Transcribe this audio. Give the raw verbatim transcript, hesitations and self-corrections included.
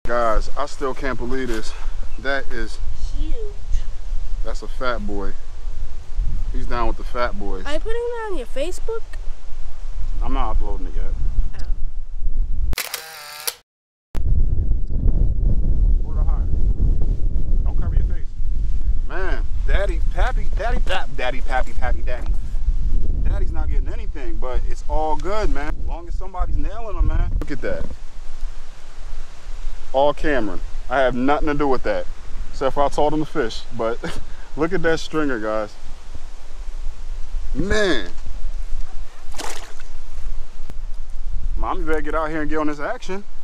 Guys, I still can't believe this. That is huge. That's a fat boy. He's down with the fat boys. Are you putting that on your Facebook? I'm not uploading it yet. Man, daddy, pappy, daddy, pap, daddy, pappy, pappy, daddy. Daddy's not getting anything, but it's all good, man. As long as somebody's nailing him, man. Look at that. All Cameron. I have nothing to do with that, except for I told him to fish. But look at that stringer, guys. Man. Mommy better get out here and get on this action.